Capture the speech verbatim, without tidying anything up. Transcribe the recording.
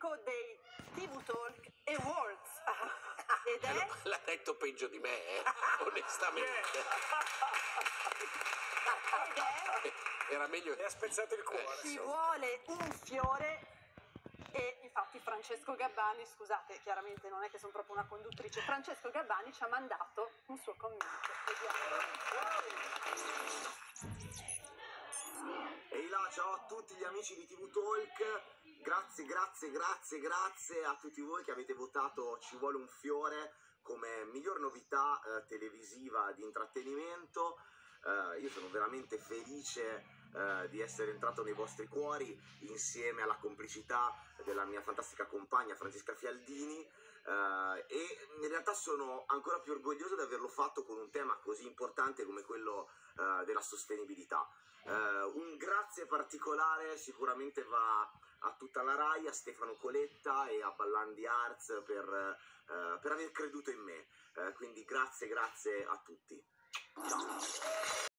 gioco dei T V Talk Awards. Ed è... L'ha detto peggio di me, eh? Onestamente. Ed è... Era meglio... Mi ha spezzato il cuore. Ci vuole un fiore. E infatti Francesco Gabbani, scusate, chiaramente non è che sono proprio una conduttrice, Francesco Gabbani ci ha mandato un suo commento. Ehi là, ciao a tutti gli amici di T V Talk, grazie, grazie, grazie, grazie a tutti voi che avete votato Ci vuole un fiore come miglior novità eh, televisiva di intrattenimento. Eh, io sono veramente felice eh, di essere entrato nei vostri cuori insieme alla complicità della mia fantastica compagna Francesca Fialdini eh, e in realtà sono ancora più orgoglioso di averlo fatto con un tema così importante come quello eh, della sostenibilità. Eh, un grazie particolare sicuramente va a tutta la Rai, a Stefano Coletta e a Ballandi Arts per, eh, per aver creduto in me. Eh, quindi grazie, grazie a tutti. Ciao.